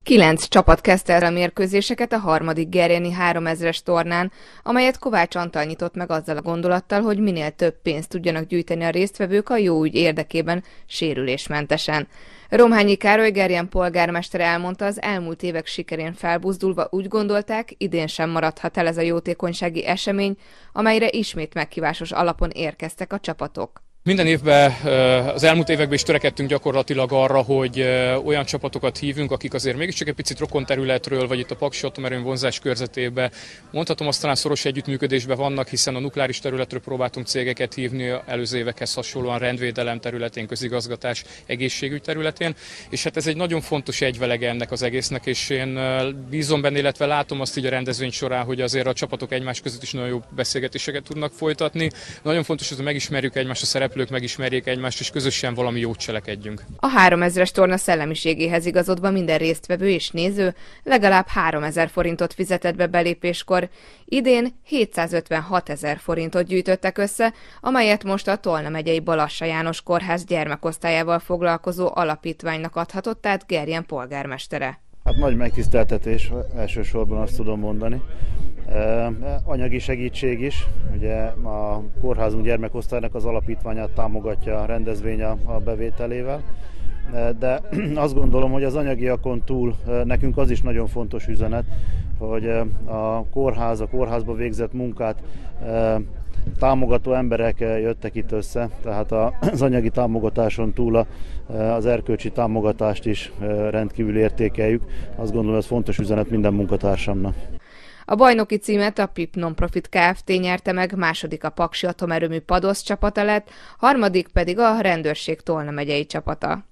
9 csapat kezdte el a mérkőzéseket a harmadik gerjeni 3000-es tornán, amelyet Kovács Antal nyitott meg azzal a gondolattal, hogy minél több pénzt tudjanak gyűjteni a résztvevők a jó ügy érdekében sérülésmentesen. Romhányi Károly Gerjen polgármester elmondta, az elmúlt évek sikerén felbuzdulva úgy gondolták, idén sem maradhat el ez a jótékonysági esemény, amelyre ismét meghívásos alapon érkeztek a csapatok. Minden évben, az elmúlt években is törekedtünk gyakorlatilag arra, hogy olyan csapatokat hívunk, akik azért mégiscsak egy picit rokon területről, vagy itt a Paksi atomerőmű vonzás körzetében. Mondhatom, azt talán szoros együttműködésben vannak, hiszen a nukleáris területről próbáltunk cégeket hívni, előző évekhez hasonlóan rendvédelem területén, közigazgatás, egészségügy területén. És hát ez egy nagyon fontos egyvelege ennek az egésznek, és én bízom benne, illetve látom azt így a rendezvény során, hogy azért a csapatok egymás között is nagyon jó beszélgetéseket tudnak folytatni. Nagyon fontos, hogy megismerjük egymást, a szereplők megismerjék egymást, és közösen valami jót cselekedjünk. A 3000-es torna szellemiségéhez igazodva minden résztvevő és néző legalább 3000 forintot fizetett be belépéskor. Idén 756 000 forintot gyűjtöttek össze, amelyet most a Tolna megyei Balassa János Kórház gyermekosztályával foglalkozó alapítványnak adhatott át Gerjen polgármestere. Hát nagy megtiszteltetés, elsősorban azt tudom mondani. Anyagi segítség is, ugye a kórházunk gyermekosztálynak az alapítványát támogatja a rendezvény a bevételével, de azt gondolom, hogy az anyagiakon túl nekünk az is nagyon fontos üzenet, hogy a kórházba végzett munkát támogató emberek jöttek itt össze, tehát az anyagi támogatáson túl az erkölcsi támogatást is rendkívül értékeljük. Azt gondolom, ez fontos üzenet minden munkatársamnak. A bajnoki címet a PIP Nonprofit Kft. Nyerte meg, második a Paksi atomerőmű Padosz csapata lett, harmadik pedig a rendőrség Tolna megyei csapata.